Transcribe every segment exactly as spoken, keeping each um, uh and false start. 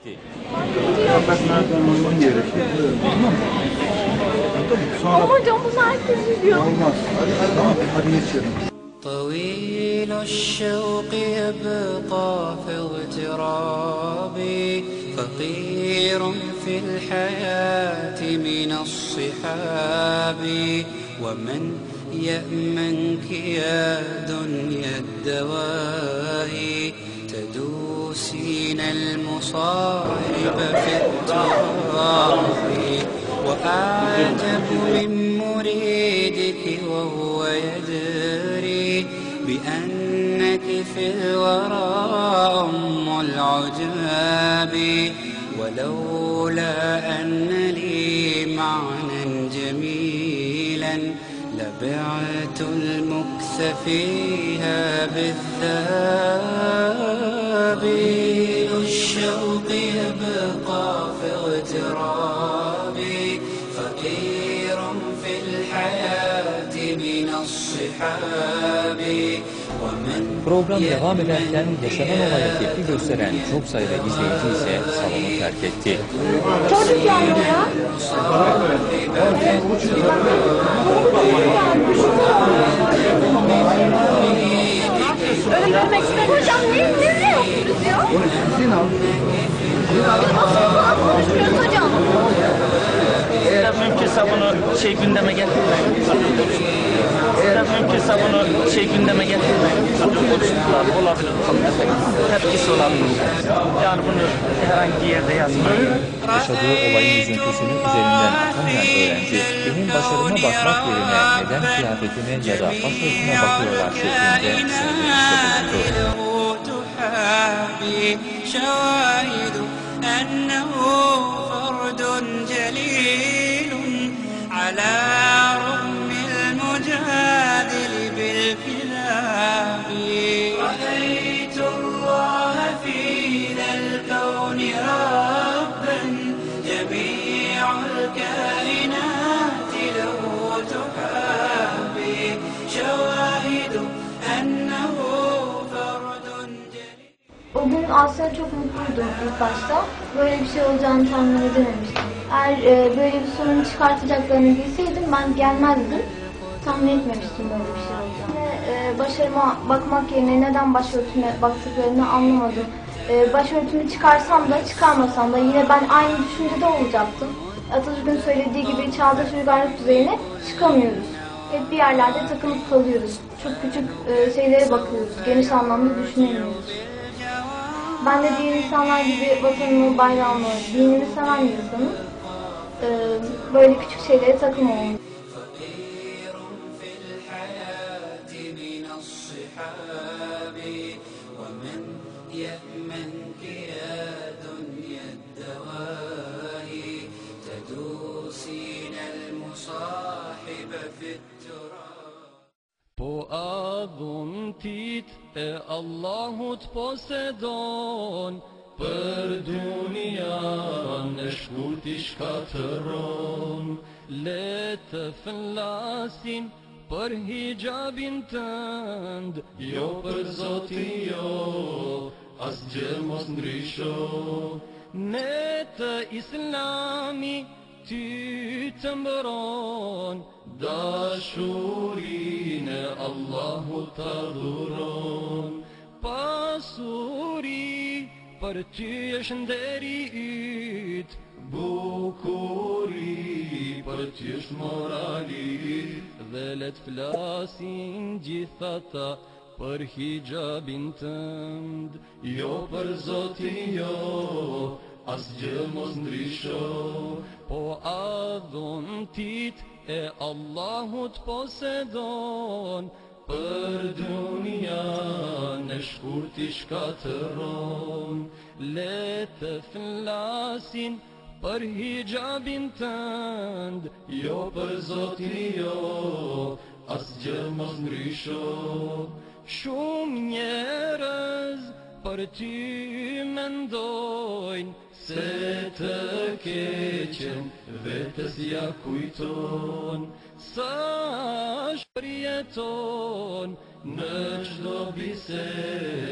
etti. Bak nereden uygun gerekiyor. Tamam mı? Sonra... Ama hocam bunu herkes biliyor. Olmaz. Tamam, hadi geçelim. طويل الشوق يبقى في اغترابي فقير في الحياة من الصحاب ومن يأمنك يا دنيا الدواهي تدوسين المصائب في التراب وأعجب من مريدك وهو يدري بأنك في الورى أم العجاب ولولا أن لي معنى جميلا لبعت المكث فيها بالذهب الشوق يبقى في اغترابي فقير في الحياة من الصحاب Program devam ederken yaşanan olaya tepki gösteren çok sayıda izleyici ise salonu terk etti. Çocuk yani ya. Öyle görmek istedim. Hocam ne, ne diyorsunuz ya? Onu sizin al. Nasıl konuşmuyoruz hocam? Eğer mümkünse bunu şey gündeme getirmeyin. Eğer mümkünse bunu şey gündeme getirmeyin. Konuşmalar olabilir. Tepkisi olabilir. Yani bunu herhangi bir yerde yazmayın. Yaşadığı olayın üzüntüsünü üzerinden atamayan öğrenci, benim başarıma bakmak yerine neden kıyafetime ya da başörtüme bakıyorlar şeklinde söylemişti bulundu. رأيت الله في ذا الكون ربا جميع الكائنات له تحابي شواهد أنه فرد جليل. O gün aslında çok mutluydum ilk başta. Böyle bir şey olacağını tahmin edememiştim. Eğer e, böyle bir sorun çıkartacaklarını bilseydim ben gelmezdim. Tahmin etmemiştim böyle bir şey olacağını. E, başarıma bakmak yerine neden başörtüme baktıklarını anlamadım. E, başörtümü çıkarsam da çıkarmasam da yine ben aynı düşüncede olacaktım. Atatürk'ün söylediği gibi çağdaş uygarlık düzeyine çıkamıyoruz. Hep bir yerlerde takılıp kalıyoruz. Çok küçük e, şeylere bakıyoruz. Geniş anlamda düşünemiyoruz. Ben de diğer insanlar gibi vatanımı, bayrağımı, dinimi seven bir insanım. E, böyle küçük şeylere takılmamam. يأمنك يا دنيا الدواهي تدوسين المصاحب في التراب Po adhun tit e Allahut posedon për dunian e shkurt i shkatëron le të flasin për hijabin tënd, jo për Zotin jo, asgjë mos ndrysho. Ne të Islami ty të mbëron, dashurinë Allahu të dhuron. Pasuri për ty është nderi yt, bukuri për ty është morali. Dhe let flasin gjithata për hijabin tënd, jo për Zotin jo, asgjë mos ndrysho. Po adhun tit e Allahut posedon, për dunian e shkurt i shkatëron. Le të flasin për hijabin tënd, jo për Zotin jo, asgjë mos ndrysho. Shumë njerëz për ty mendojnë, se të keqen vetës ja kujton. Sa shpërjeton në çdo bised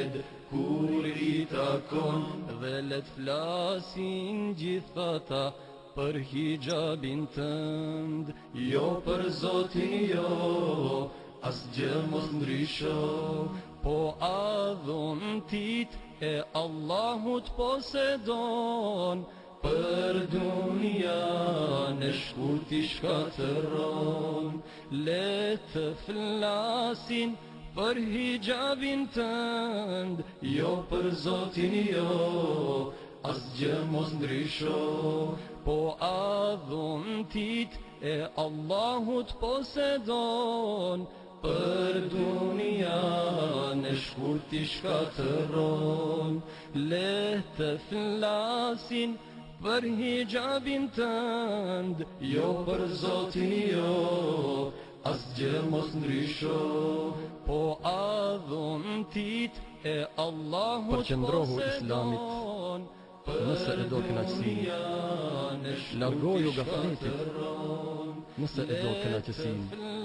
kur i takon dhe let flasin gjithata për hijabin tënd. Jo për Zotin jo, asgjë mos ndrysho, po adhuntit e Allahut posedon. Për dunia në shkurt i shkatëron, le të flasin për hijabin tënd. Jo për Zotin jo, asgjë mos ndrysho, po adhuntit e Allahut posedon. Për dunia në shkurt i shkatëron, le të flasin për hijabin tënd. Jo për Zotin jo, asgjë mos ndrysho, po adhuntit e Allahut posedon. Nëse e do kënaqësinë, largoju gafletit. Nëse e do kënaqësinë,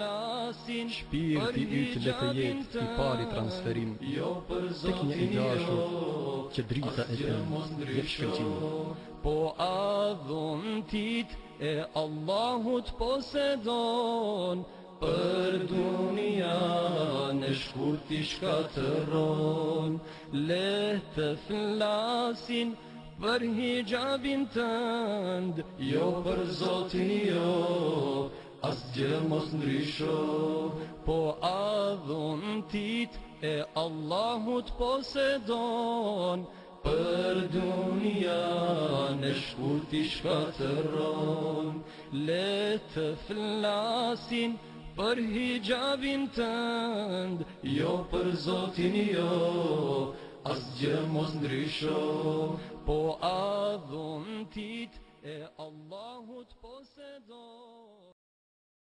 shpirti yt le të jetë i pari transferim tek një i dashur që drita e tij jep shkëlqim. Po adhuntit e Allahut posedon. Për dunia në shkurt i shkatëron, le të flasin për hijabin tënd. Jo për Zotin jo, asgjë mos ndrysho, po adhuntit e Allahut posedon. Për dunia në shkurt i shkatëron, le të flasin për hijabin tënd. Jo për Zotin jo, asgjë mos ndrysho, po adhuntit e Allahut posedon.